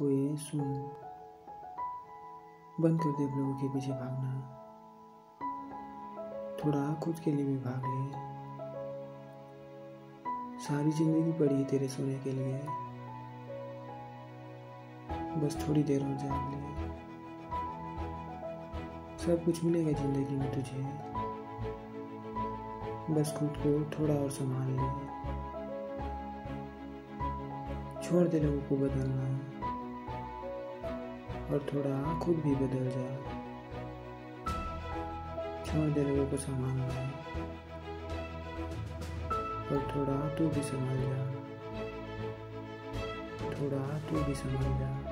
हुए सुन, बंद कर दे लोगों के पीछे भागना, थोड़ा खुद के लिए भी भाग ले। सारी जिंदगी पड़ी है तेरे सोने के लिए, बस थोड़ी देर और जाग ले। सब कुछ मिलेगा जिंदगी में तुझे, बस खुद को थोड़ा और संभाल ले। छोड़ दे लोगों को बदलना और थोड़ा खुद भी बदल जा। छोड़ दे लोगों को संभालना और थोड़ा तू भी संभल जा, थोड़ा तू भी संभल जा।